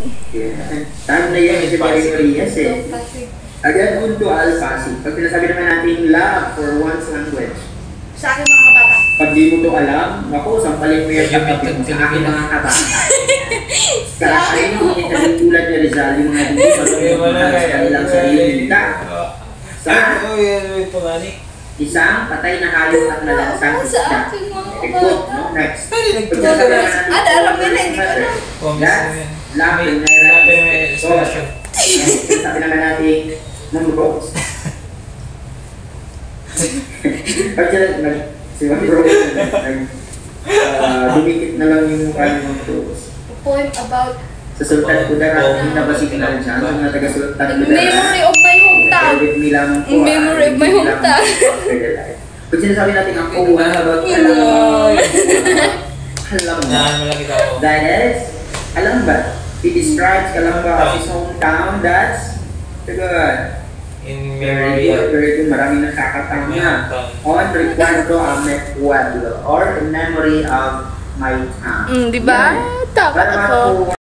Yeah. Time na yan, kasi very Marias eh. Again, unto al-Pasig. Pag sinasabi naman natin love for one's language. Sa akin mga kabata. Pag di mo to alam, ako, sampalin mo yan sa kapit mo sa aking mga kabata. Kakain mo, hindi tulad ni Rizal, yung mga hindi magmamahal sa kanilang sarili nila. Isang patay na hayop at nalansang isda. Next. Ada alam nila, hindi ko alam. That's lapin na irasyon. Sabi naman natin, mamurok. Pag sila, si mamurok, dumikit na lang yung mukha ng mamurok. Poem about Sa Sultan Kudarat, hindi na ba signal dyan? Sa mga taga-Sultan Kudarat. memory of my hometown. Memory of my hometown. Pag sinasabi natin ang kuha, about alam ba? That is, alam ba? He describes Calamba as his hometown. That's good. In Very memory. good. Maraming nakakatama. On recuerdo a mi pueblo or in memory of my town. Di ba? Tama Para ako.